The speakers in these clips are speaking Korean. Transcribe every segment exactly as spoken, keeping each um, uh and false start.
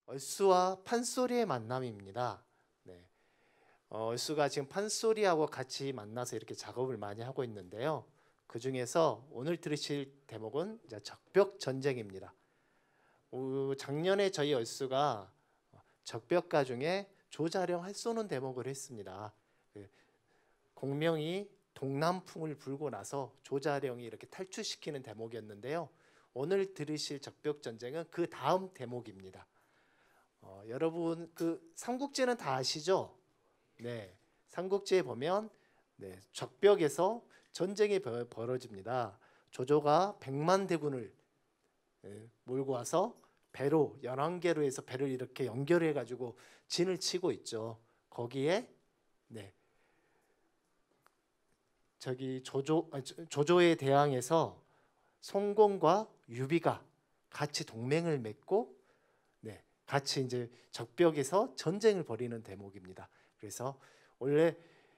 얼쑤와 판소리의 만남입니다. 네. 어, 얼쑤가 지금 판소리하고 같이 만나서 이렇게 작업을 많이 하고 있는데요. 그 중에서 오늘 들으실 대목은 이제 적벽 전쟁입니다. 어, 작년에 저희 얼쑤가 적벽가 중에 조자령 활 쏘는 대목을 했습니다. 그 공명이 동남풍을 불고 나서 조자령이 이렇게 탈출시키는 대목이었는데요. 오늘 들으실 적벽 전쟁은 그 다음 대목입니다. 어, 여러분 그 삼국지는 다 아시죠? 네, 삼국지에 보면 네, 적벽에서 전쟁이 벌어집니다. 조조가 백만 대군을 네, 몰고 와서 배로 열한 개로 해서 배를 이렇게 연결해 가지고 진을 치고 있죠. 거기에 네, 저기 조조 아, 조조에 대항해서 송공과 유비가 같이 동맹을 맺고 네, 같이 이제 적벽에서 전쟁을 벌이는 대목입니다. 그래서 원래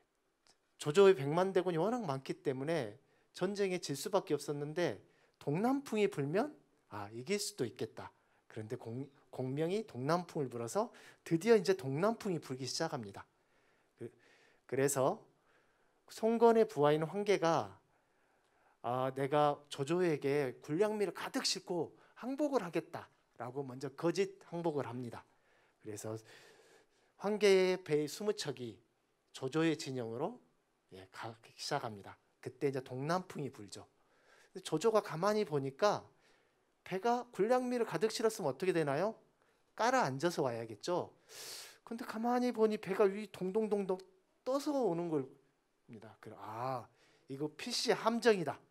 조조의 백만 대군이 워낙 많기 때문에 전쟁에 질 수밖에 없었는데 동남풍이 불면 아 이길 수도 있겠다. 그런데 공, 공명이 동남풍을 불어서 드디어 이제 동남풍이 불기 시작합니다. 그, 그래서 송건의 부하인 황계가 아, 내가 조조에게 군량미를 가득 싣고 항복을 하겠다라고 먼저 거짓 항복을 합니다. 그래서 황계의 배 스무 척이 조조의 진영으로 예, 가기 시작합니다. 그때 이제 동남풍이 불죠. 조조가 가만히 보니까 배가 군량미를 가득 실었으면 어떻게 되나요? 깔아 앉아서 와야겠죠. 근데 가만히 보니 배가 위 동동동동 떠서 오는 겁니다. 아, 이거 필시 함정이다.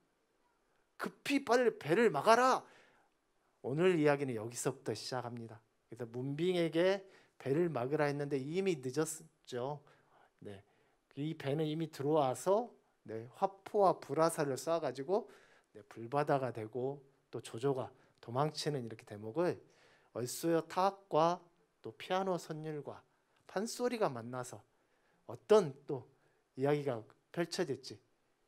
급히 빨리 배를 막아라. 오늘 이야기는 여기서부터 시작합니다. 그래서 문빙에게 배를 막으라 했는데 이미 늦었죠. 네, 이 배는 이미 들어와서 네, 화포와 불화살을 쏴가지고 네, 불바다가 되고 또 조조가 도망치는 이렇게 대목을 얼쑤의 타악과 또 피아노 선율과 판소리가 만나서 어떤 또 이야기가 펼쳐질지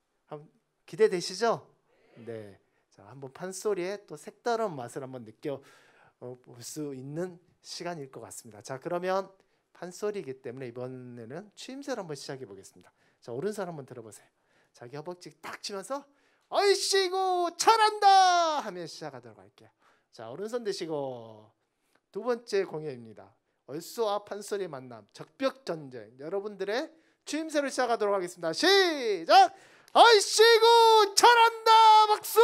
기대되시죠? 네, 자 한번 판소리의 또 색다른 맛을 한번 느껴 어, 볼 수 있는 시간일 것 같습니다. 자 그러면 판소리이기 때문에 이번에는 추임새로 한번 시작해 보겠습니다. 자 오른손 한번 들어보세요. 자기 허벅지 딱 치면서 어이씨고 잘한다 하면 시작하도록 할게요. 자 오른손 드시고 두 번째 공연입니다. 얼쑤와 판소리의 만남 적벽 전쟁 여러분들의 추임새로 시작하도록 하겠습니다. 시작! 어이씨고 잘한다 박수!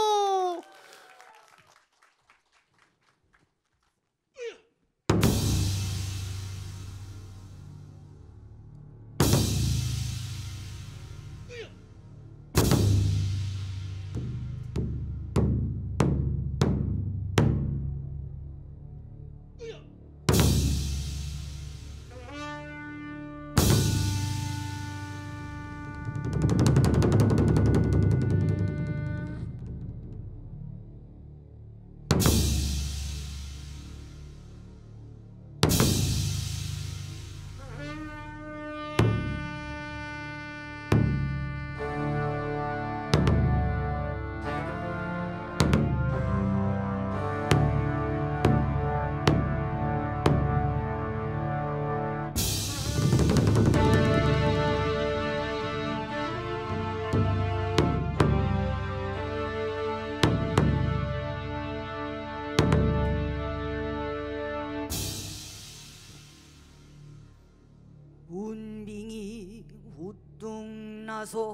문빙이 우뚝 나서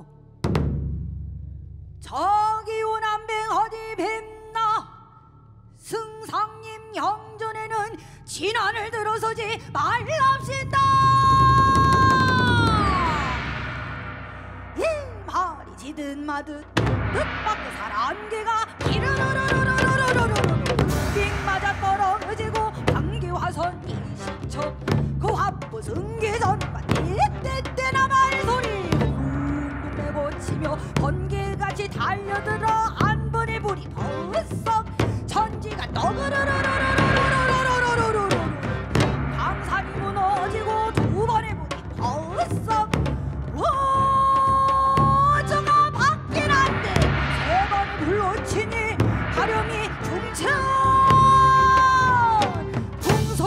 저기 오남뱅 어디 뵙나 승상님 형전에는 진안을 들어서지 말랍시다. 이 말이 지든 마듯 뜻밖의 사람개가 이르르르르르르르르르 빙 맞아 떨어지고 방귀화선 이십척 그 화부 승계전과 떼떼떼나 말소리 쿵쿵 내고 치며 번개같이 달려들어 한 번에 불이 벌썩 천지가 떠그르르르르르르르르르르 강산이 무너지고 두 번에 불이 벌썩 저가 받긴 한데 세 번을 불러치니 가령이 중천 풍소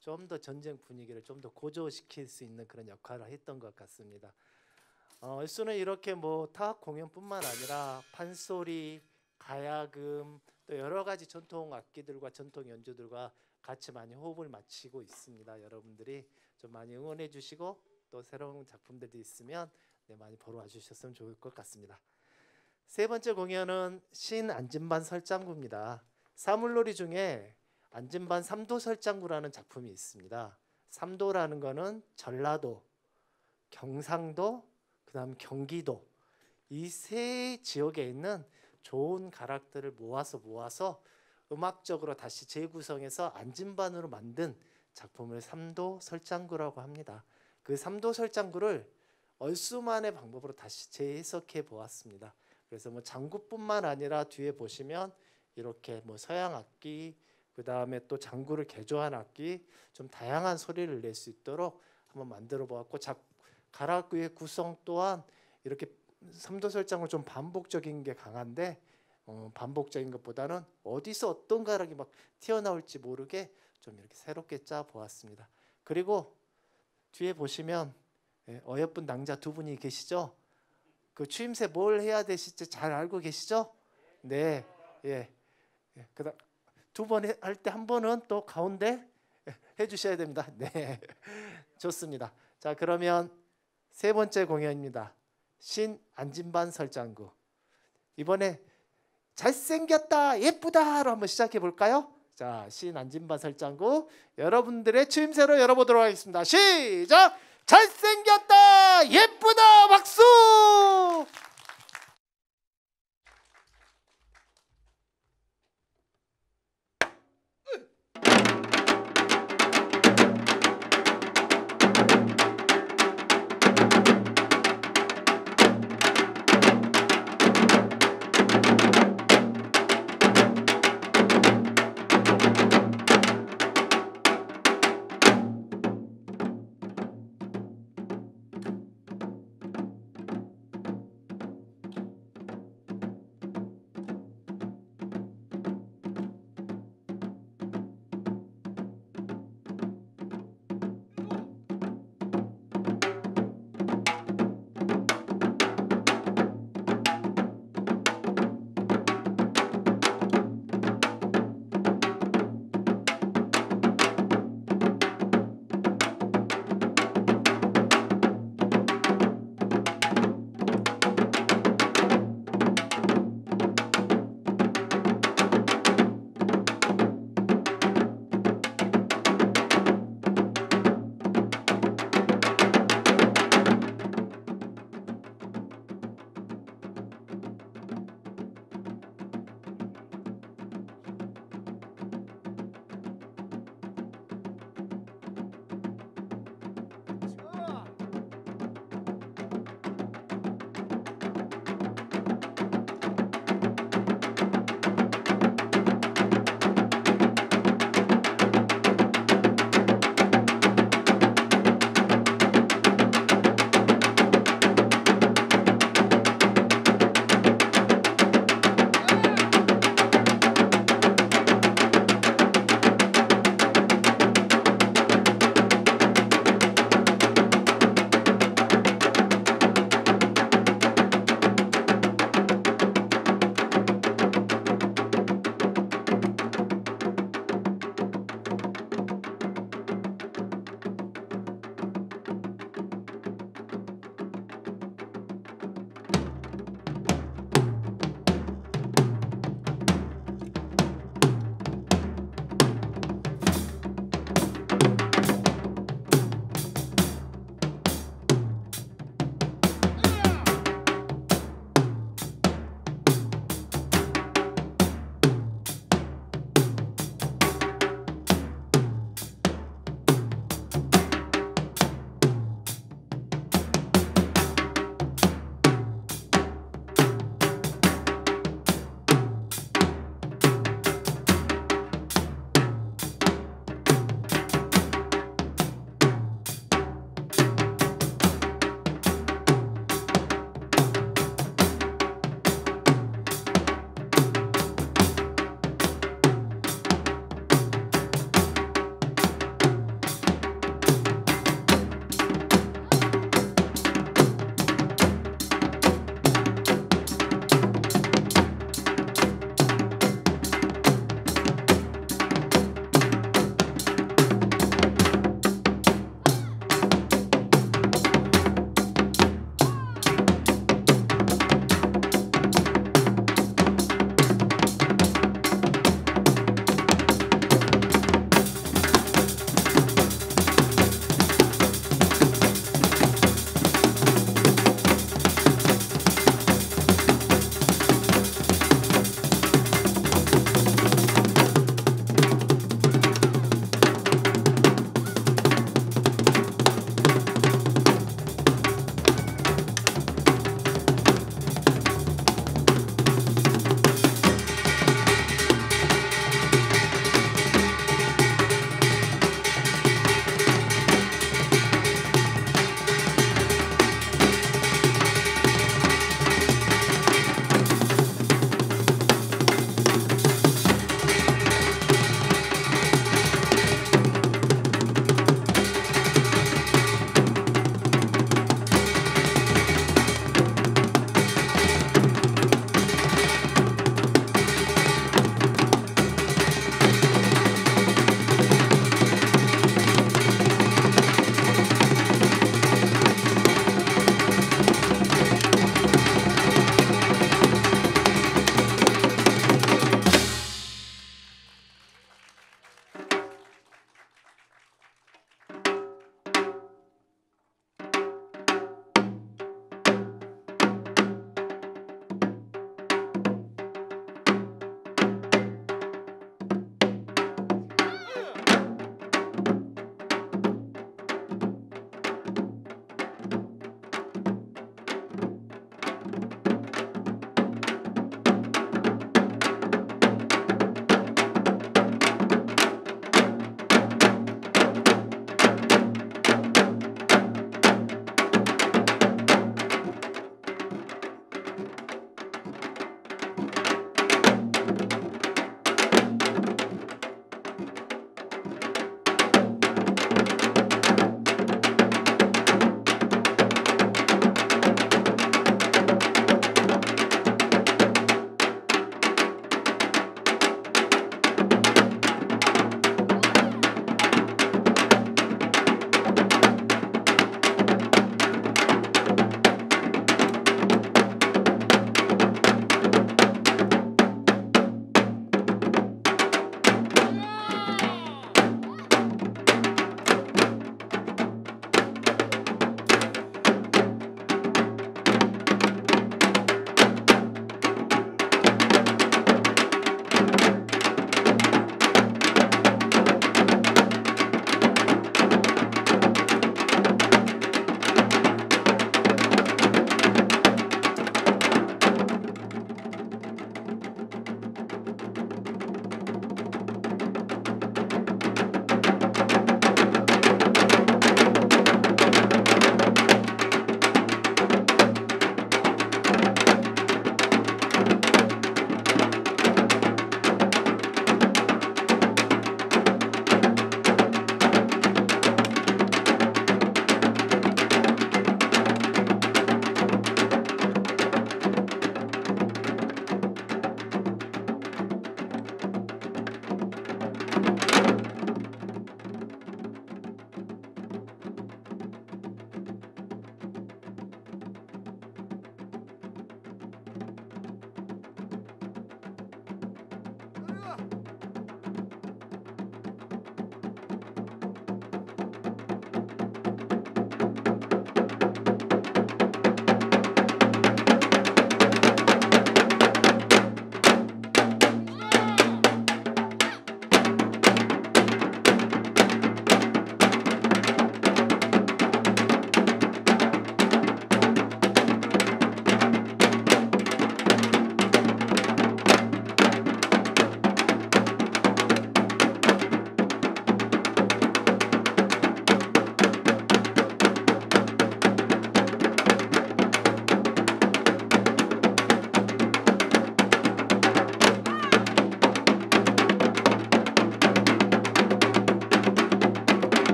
좀 더 전쟁 분위기를 좀 더 고조시킬 수 있는 그런 역할을 했던 것 같습니다. 어, 얼쑤는 이렇게 뭐 타악 공연뿐만 아니라 판소리, 가야금 또 여러 가지 전통 악기들과 전통 연주들과 같이 많이 호흡을 맞추고 있습니다. 여러분들이 좀 많이 응원해 주시고 또 새로운 작품들이 있으면 네, 많이 보러 와주셨으면 좋을 것 같습니다. 세 번째 공연은 신안진반 설장구입니다. 사물놀이 중에 안진반 삼도 설장구라는 작품이 있습니다. 삼도라는 거는 전라도, 경상도, 그다음 경기도 이 세 지역에 있는 좋은 가락들을 모아서 모아서 음악적으로 다시 재구성해서 안진반으로 만든 작품을 삼도 설장구라고 합니다. 그 삼도 설장구를 얼쑤만의 방법으로 다시 재해석해 보았습니다. 그래서 뭐 장구뿐만 아니라 뒤에 보시면 이렇게 뭐 서양 악기, 그 다음에 또 장구를 개조한 악기, 좀 다양한 소리를 낼 수 있도록 한번 만들어 보았고, 가락의 구성 또한 이렇게 삼도 설장은 좀 반복적인 게 강한데 어, 반복적인 것보다는 어디서 어떤 가락이 막 튀어나올지 모르게 좀 이렇게 새롭게 짜 보았습니다. 그리고 뒤에 보시면 예, 어여쁜 낭자 두 분이 계시죠? 그 추임새 뭘 해야 되실지 잘 알고 계시죠? 네, 예. 예. 그다음 두 번 할 때 한 번은 또 가운데 해주셔야 됩니다. 네, 좋습니다. 자, 그러면 세 번째 공연입니다. 신안진반 설장구. 이번에 잘생겼다, 예쁘다로 한번 시작해 볼까요? 자, 신안진반 설장구 여러분들의 추임새로 열어보도록 하겠습니다. 시작! 잘생겼다, 예쁘다, 박수!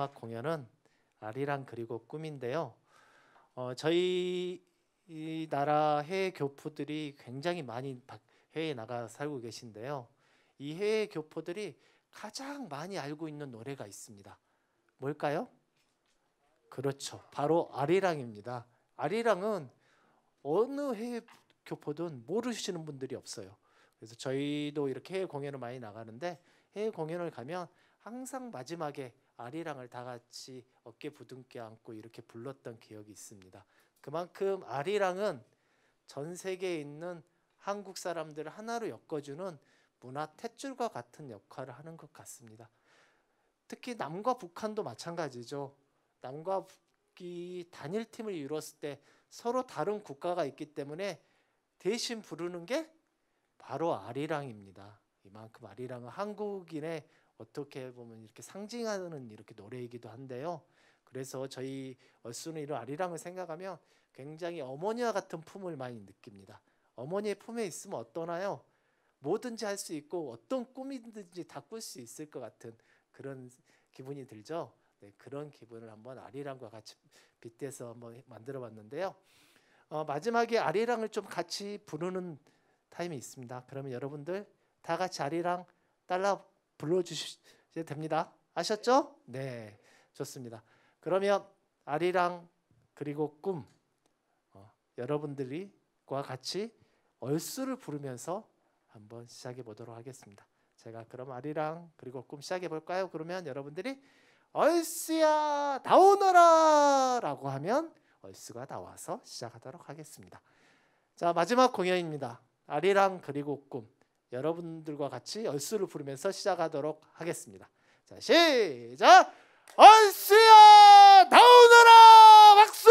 마지막 공연은 아리랑 그리고 꿈인데요. 어, 저희 이 나라 해외 교포들이 굉장히 많이 해외에 나가 살고 계신데요. 이 해외 교포들이 가장 많이 알고 있는 노래가 있습니다. 뭘까요? 그렇죠. 바로 아리랑입니다. 아리랑은 어느 해외 교포든 모르시는 분들이 없어요. 그래서 저희도 이렇게 해외 공연을 많이 나가는데 해외 공연을 가면 항상 마지막에 아리랑을 다 같이 어깨 부둥켜 안고 이렇게 불렀던 기억이 있습니다. 그만큼 아리랑은 전 세계에 있는 한국 사람들을 하나로 엮어주는 문화 탯줄과 같은 역할을 하는 것 같습니다. 특히 남과 북한도 마찬가지죠. 남과 북이 단일팀을 이뤘을 때 서로 다른 국가가 있기 때문에 대신 부르는 게 바로 아리랑입니다. 이만큼 아리랑은 한국인의 어떻게 보면 이렇게 상징하는 이렇게 노래이기도 한데요. 그래서 저희 얼쑤는 이런 아리랑을 생각하면 굉장히 어머니와 같은 품을 많이 느낍니다. 어머니의 품에 있으면 어떠나요? 뭐든지 할 수 있고 어떤 꿈이든지 다 꿀 수 있을 것 같은 그런 기분이 들죠. 네, 그런 기분을 한번 아리랑과 같이 빗대서 한번 만들어 봤는데요. 어, 마지막에 아리랑을 좀 같이 부르는 타임이 있습니다. 그러면 여러분들 다 같이 아리랑 따라 불러주셔도 됩니다. 아셨죠? 네, 좋습니다. 그러면 아리랑 그리고 꿈 어, 여러분들과 같이 얼쑤를 부르면서 한번 시작해 보도록 하겠습니다. 제가 그럼 아리랑 그리고 꿈 시작해 볼까요? 그러면 여러분들이 얼쑤야 나오너라 라고 하면 얼쑤가 나와서 시작하도록 하겠습니다. 자, 마지막 공연입니다. 아리랑 그리고 꿈 여러분들과 같이 얼쑤를 부르면서 시작하도록 하겠습니다. 자, 시작! 얼쑤야 나오너라! 박수!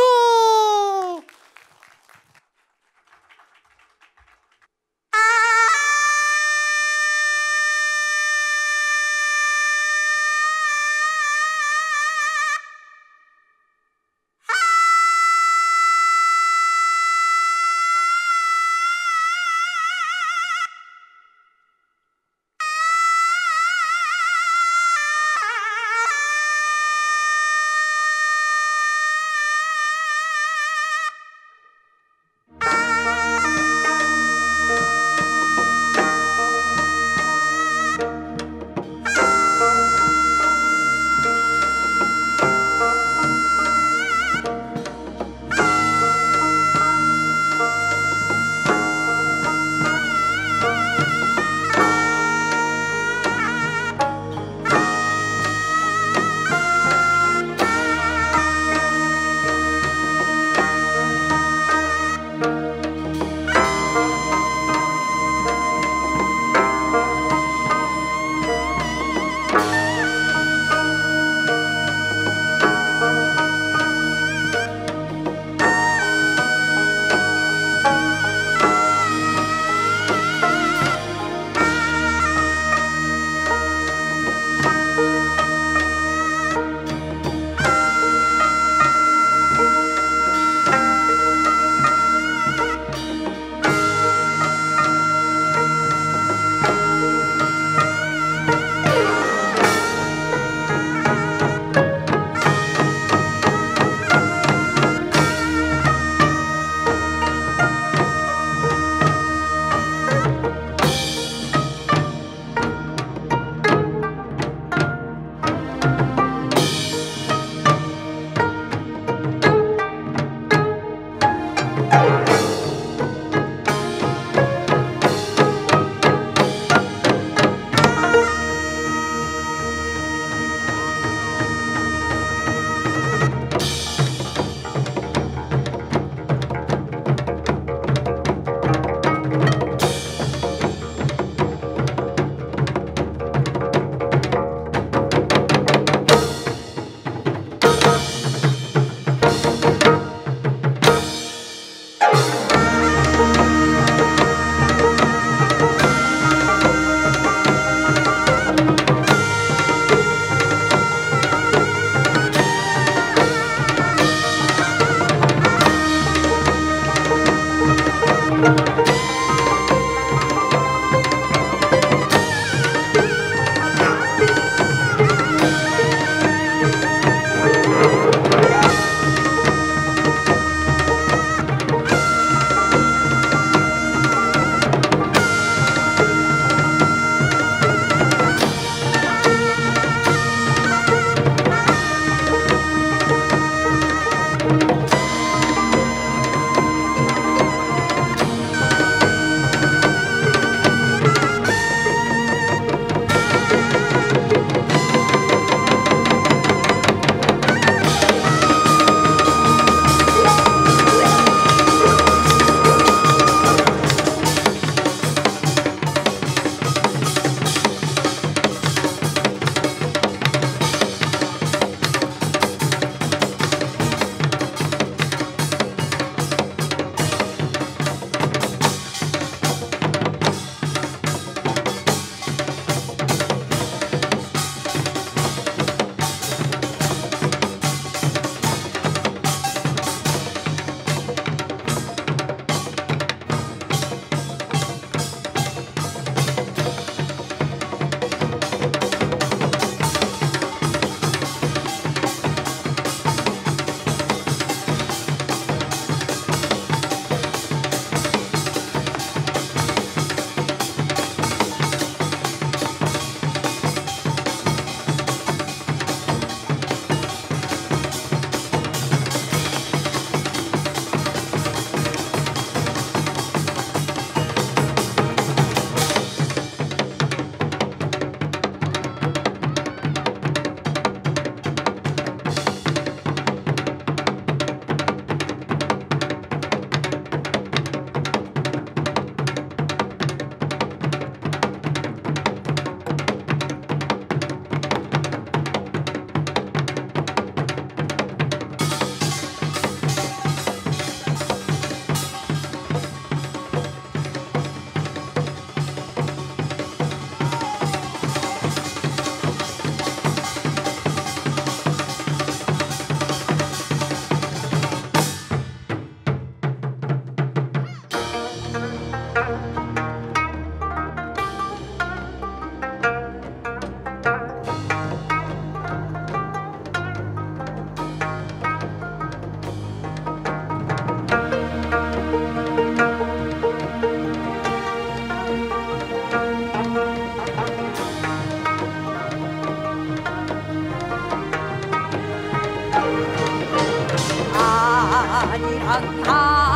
아니란다